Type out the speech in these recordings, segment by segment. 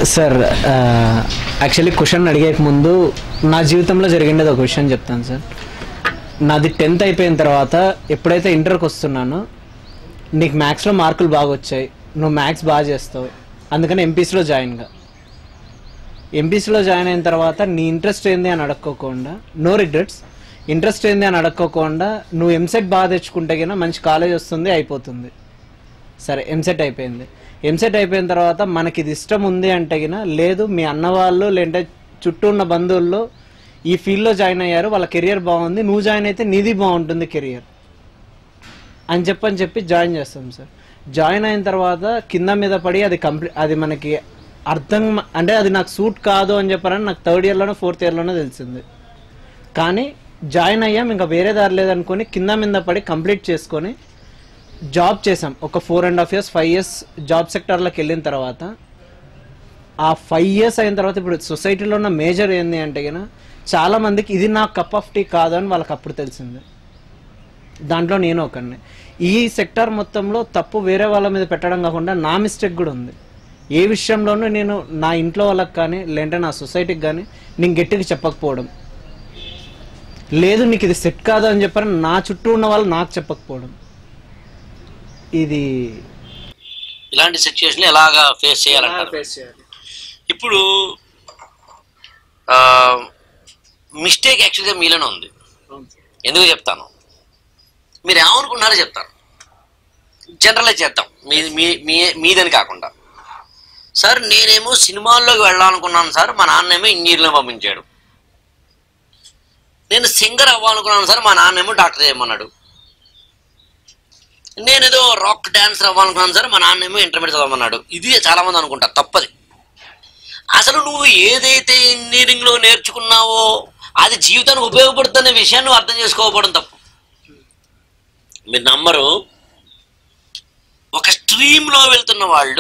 Sir actually question అడిగే ముందు నా జీవితంలో జరిగిండేది ఒక విషయం చెప్తాను సార్. నాది 10th అయిపోయిన తర్వాత ఎప్పుడైతే ఇంటర్కి వస్తున్నానో నీకు మ్యాథ్స్లో మార్కులు బాగా వచ్చాయి, నువ్వు మ్యాథ్స్ బాగా చేస్తావు, అందుకని ఎంపీసీలో జాయిన్గా. ఎంపీసీలో జాయిన్ అయిన తర్వాత నీ ఇంట్రెస్ట్ ఏంది అని అడక్కోకుండా, నో రిగ్రెట్స్, ఇంట్రెస్ట్ ఏంది అని అడక్కోకుండా నువ్వు ఎంసెట్ బాగా తెచ్చుకుంటే కన్నా మంచి కాలేజ్ వస్తుంది, అయిపోతుంది. సరే ఎంసెట్ అయిపోయింది. ఎంసెట్ అయిపోయిన తర్వాత మనకి ఇది ఇష్టం ఉంది అంటే గిన, లేదు మీ అన్న వాళ్ళు లేదంటే చుట్టూ ఉన్న బంధువుల్లో ఈ ఫీల్డ్లో జాయిన్ అయ్యారు, వాళ్ళ కెరియర్ బాగుంది, నువ్వు జాయిన్ అయితే నీది బాగుంటుంది కెరియర్ అని చెప్పి జాయిన్ చేస్తాం సార్. జాయిన్ అయిన తర్వాత కింద మీద పడి అది మనకి అర్థం, అంటే అది నాకు సూట్ కాదు అని చెప్పారని నాకు 3rd ఇయర్లోనో 4th ఇయర్లోనో తెలిసింది. కానీ జాయిన్ అయ్యాం, ఇంకా వేరే దారి లేదనుకొని కింద మీద పడి కంప్లీట్ చేసుకొని జాబ్ చేసాం. ఒక 4.5 years 5 years జాబ్ సెక్టార్లోకి వెళ్ళిన తర్వాత, ఆ 5 years అయిన తర్వాత ఇప్పుడు సొసైటీలో ఉన్న మేజర్ ఏంది అంటే కన్నా చాలా మందికి ఇది నా కప్ ఆఫ్ టీ కాదు అని వాళ్ళకి అప్పుడు తెలిసింది. దాంట్లో నేను ఒకరిని. ఈ సెక్టార్ మొత్తంలో తప్పు వేరే వాళ్ళ మీద పెట్టడం కాకుండా నా మిస్టేక్ కూడా ఉంది. ఏ విషయంలోనూ నేను నా ఇంట్లో వాళ్ళకి కానీ లేదంటే నా సొసైటీకి కానీ నేను గట్టిగా చెప్పకపోవడం, లేదు నీకు ఇది సెట్ కాదు అని చెప్పారని నా చుట్టూ ఉన్న వాళ్ళు నాకు చెప్పకపోవడం, ఇది ఇలాంటి సిచ్యువేషన్ ఎలాగా ఫేస్ చేయాలంటారు? ఇప్పుడు మిస్టేక్ యాక్చువల్గా మీలోనే ఉంది. ఎందుకు చెప్తాను, మీరు ఏమనుకున్నారో చెప్తాను, జనరలైజ్ చేద్దాం, మీదని కాకుండా. సార్ నేనేమో సినిమాల్లోకి వెళ్ళాలనుకున్నాను సార్, మా నాన్నేమో ఇంజనీర్లో పంపించాడు. నేను సింగర్ అవ్వాలనుకున్నాను సార్, మా నాన్నేమో డాక్టర్ చేయమన్నాడు. నేనేదో రాక్ డాన్సర్ అవ్వాలనుకున్నాను సార్, మా నాన్నేమో ఇంటర్మీడియట్ చదవమన్నాడు. ఇది చాలామంది అనుకుంటారు, తప్పది. అసలు నువ్వు ఏదైతే ఇంజనీరింగ్లో నేర్చుకున్నావో అది జీవితానికి ఉపయోగపడుతున్న విషయాన్ని నువ్వు అర్థం చేసుకోకపోవడం తప్పు. మీరు నమ్మరు, ఒక స్ట్రీమ్లో వెళ్తున్న వాళ్ళు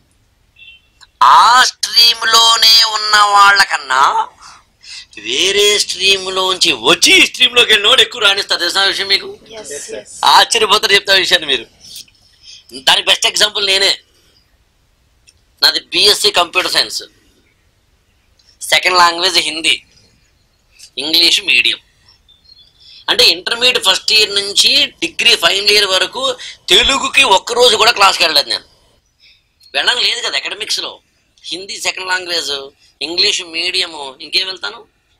ఆ స్ట్రీమ్లోనే ఉన్న వాళ్ళకన్నా వేరే స్ట్రీమ్లోంచి వచ్చి ఈ స్ట్రీమ్లోకి వెళ్ళినోడు ఎక్కువ రాణిస్తారు. తెలిసిన విషయం మీకు? ఆశ్చర్యపోతారు చెప్తా విషయాన్ని మీరు. దానికి బెస్ట్ ఎగ్జాంపుల్ నేనే. నాది BSc computer science, second language Hindi, English medium. అంటే ఇంటర్మీడియట్ ఫస్ట్ ఇయర్ నుంచి డిగ్రీ ఫైనల్ ఇయర్ వరకు తెలుగుకి ఒక్కరోజు కూడా క్లాస్కి వెళ్ళలేదు. నేను వెళ్ళడం లేదు కదా అకాడమిక్స్లో. Hindi second language, English medium, ఇంకేం వెళ్తాను?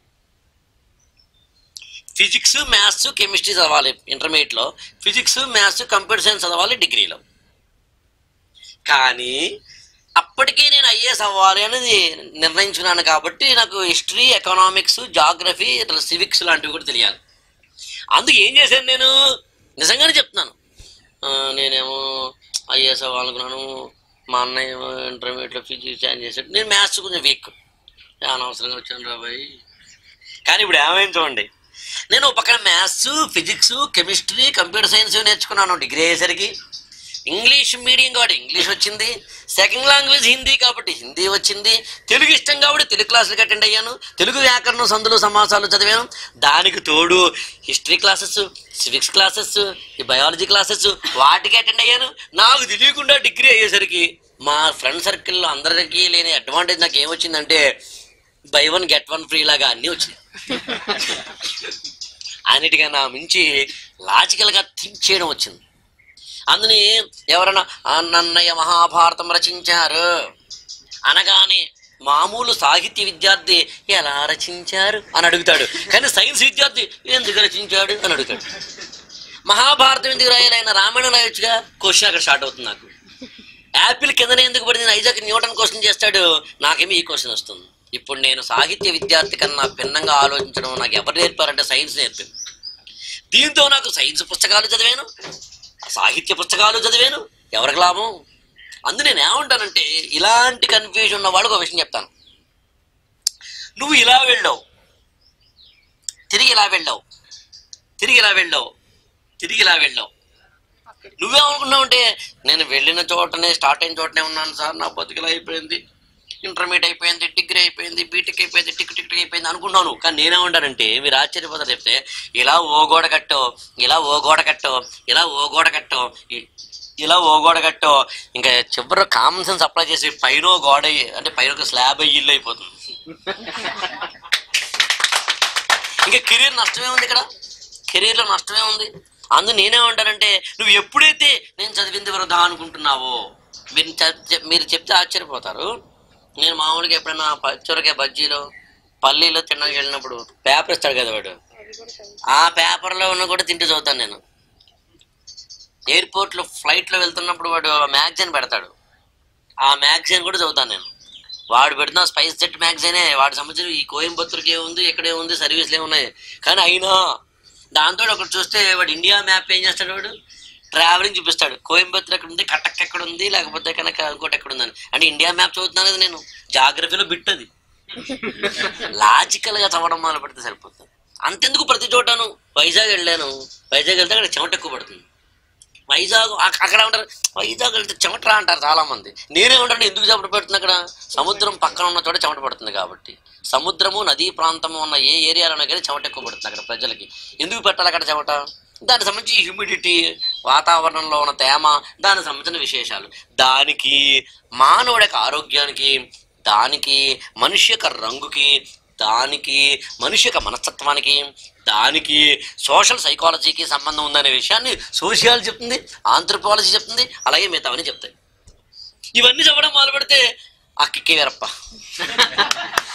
ఫిజిక్స్ మ్యాథ్స్ కెమిస్ట్రీ చదవాలి ఇంటర్మీడియట్లో, ఫిజిక్స్ మ్యాథ్స్ కంప్యూటర్ సైన్స్ చదవాలి డిగ్రీలో. కానీ అప్పటికీ నేను IAS అవ్వాలి అనేది నిర్ణయించుకున్నాను. కాబట్టి నాకు హిస్టరీ, ఎకనామిక్స్, జాగ్రఫీ, సివిక్స్ లాంటివి కూడా తెలియాలి. అందుకు ఏం చేశాను నేను, నిజంగానే చెప్తున్నాను, నేనేమో IAS అవ్వాలనుకున్నాను, మా అన్నయ్య ఏమో ఇంటర్మీడియట్లో ఫిజిక్స్ జాయిన్ చేశాడు, నేను మ్యాథ్స్ కొంచెం వీక్, అనవసరంగా వచ్చాను రాబాయి. కానీ ఇప్పుడు ఏమైంది చూడండి, నేను ఒక పక్కన maths, physics, chemistry, computer science తెలుసుకున్నాను. డిగ్రీ అయ్యేసరికి ఇంగ్లీష్ మీడియం కాబట్టి ఇంగ్లీష్ వచ్చింది, సెకండ్ లాంగ్వేజ్ హిందీ కాబట్టి హిందీ వచ్చింది, తెలుగు ఇష్టం కాబట్టి తెలుగు క్లాసులకు అటెండ్ అయ్యాను, తెలుగు వ్యాకరణం, సందులు, సమాసాలు చదివాను. దానికి తోడు హిస్టరీ క్లాసెస్, సివిక్స్ క్లాసెస్, ఈ బయాలజీ క్లాసెస్, వాటికి అటెండ్ అయ్యాను. నాకు తెలియకుండా డిగ్రీ అయ్యేసరికి మా ఫ్రెండ్ సర్కిల్లో అందరికీ లేని అడ్వాంటేజ్ నాకు ఏమొచ్చిందంటే buy 1 get 1 ఫ్రీ లాగా అన్నీ వచ్చినాయి. అన్నిటికన్నా మించి లాజికల్గా థింక్ చేయడం వచ్చింది. అందుని ఎవరైనా నన్నయ్య మహాభారతం రచించారు అనగానే మామూలు సాహిత్య విద్యార్థి ఎలా రచించారు అని అడుగుతాడు, కానీ సైన్స్ విద్యార్థి ఎందుకు రచించాడు అని అడుగుతాడు. మహాభారతం ఎందుకు రాయాలైనా రామాయణం రాయొచ్చుగా, క్వశ్చన్ అక్కడ స్టార్ట్ అవుతుంది. నాకు యాపిల్ కిందనే ఎందుకు పడింది, ఐజాక్ న్యూటన్ క్వశ్చన్ చేస్తాడు, నాకేమో ఈ క్వశ్చన్ వస్తుంది. ఇప్పుడు నేను సాహిత్య విద్యార్థి కన్నా భిన్నంగా ఆలోచించడం నాకు ఎవరు నేర్పారంటే సైన్స్ నేర్పింది. దీంతో నాకు సైన్స్ పుస్తకాలు చదివాను, సాహిత్య పుస్తకాలు చదివాను, ఎవరికి లాభం? అందు నేను ఏమంటానంటే, ఇలాంటి కన్ఫ్యూజన్ ఉన్న వాళ్ళకి ఒక విషయం చెప్తాను. నువ్వు ఇలా వెళ్ళావు, తిరిగి ఇలా వెళ్ళావు, తిరిగి ఇలా వెళ్ళావు, తిరిగి ఇలా వెళ్ళావు. నువ్వేమనుకున్నావు అంటే, నేను వెళ్ళిన చోటనే స్టార్ట్ అయిన చోటనే ఉన్నాను సార్, నా బతుకులా అయిపోయింది, ఇంటర్మీడియట్ అయిపోయింది, డిగ్రీ అయిపోయింది, బీటెక్ అయిపోయింది, టిక్ అయిపోయింది అనుకున్నాను. కానీ నేనేమంటానంటే, మీరు ఆశ్చర్యపోతారు చెప్తే, ఇలా ఓ గోడ కట్టో, ఇలా ఓ గోడ కట్టో, ఇలా ఓ గోడ కట్టో, ఇలా ఓ గోడ కట్టో ఇంకా చివరి కామన్ సెన్స్ అప్లై చేసి పైన గోడ అంటే పైన ఒక స్లాబ్ అయ్యి ఇల్లు అయిపోతుంది. ఇంకా కెరీర్ నష్టమే ఉంది, ఇక్కడ కెరీర్లో నష్టమే ఉంది. అందు నేనేమంటానంటే నువ్వు ఎప్పుడైతే నేను చదివింది వృధా అనుకుంటున్నావో, మీరు చెప్తే ఆశ్చర్యపోతారు. నేను మామూలుగా ఎప్పుడైనా పచ్చొరకాయ బజ్జీలో పల్లీలో తినడానికి వెళ్ళినప్పుడు పేపర్ ఇస్తాడు కదా వాడు, ఆ పేపర్లో ఉన్న కూడా తింటూ చదువుతాను నేను. ఎయిర్పోర్ట్లో ఫ్లైట్లో వెళ్తున్నప్పుడు వాడు మ్యాగజైన్ పెడతాడు, ఆ మ్యాగజైన్ కూడా చదువుతాను నేను. వాడు పెడుతున్న స్పైస్ జెట్ మ్యాగజైనే, వాడి సంబంధించిన ఈ కోయంబత్తూరుకి ఏముంది, ఇక్కడే ఉంది, సర్వీస్లు ఏమున్నాయి. కానీ అయినా దాంతో ఒకటి చూస్తే వాడు ఇండియా మ్యాప్ ఏం చేస్తాడు, వాడు ట్రావెలింగ్ చూపిస్తాడు. కోయంబత్తూరు ఎక్కడ ఉంది, కటక్ ఎక్కడ ఉంది, లేకపోతే కనుక ఇంకోటి ఎక్కడ ఉందని. అంటే ఇండియా మ్యాప్ చదువుతున్నాను కదా నేను, జాగ్రఫీలో బిట్టది. లాజికల్గా చదవడం మొదలు పెడితే సరిపోతుంది. అంతెందుకు ప్రతి చోటను వైజాగ్ వెళ్ళాను, వైజాగ్ వెళ్తే అక్కడ చెమట ఎక్కువ పడుతుంది. వైజాగ్ అక్కడ ఉంటారు, వైజాగ్ వెళ్తే చెమటరా అంటారు చాలా మంది. నేనే ఉంటాను, ఎందుకు చెమట పడుతుంది అక్కడ? సముద్రం పక్కన ఉన్న చోట చెమట పడుతుంది కాబట్టి. సముద్రము నదీ ప్రాంతము ఉన్న ఏ ఏరియాలోనే కానీ చెమట ఎక్కువ పడుతుంది అక్కడ ప్రజలకి. ఎందుకు పెట్టాలి అక్కడ చెమట? దానికి సంబంధించి హ్యూమిడిటీ, వాతావరణంలో ఉన్న తేమ, దానికి సంబంధించిన విశేషాలు. దానికి మానవుడి యొక్క ఆరోగ్యానికి, దానికి మనిషి యొక్క రంగుకి, దానికి మనిషి యొక్క మనస్తత్వానికి, దానికి సోషల్ సైకాలజీకి సంబంధం ఉందనే విషయాన్ని సోషియాలజీ చెప్తుంది, ఆంథ్రోపాలజీ చెప్తుంది, అలాగే మిగతావన్నీ చెప్తాయి. ఇవన్నీ చెప్పడం మొదలు పెడితే అక్కికే వేరప్ప.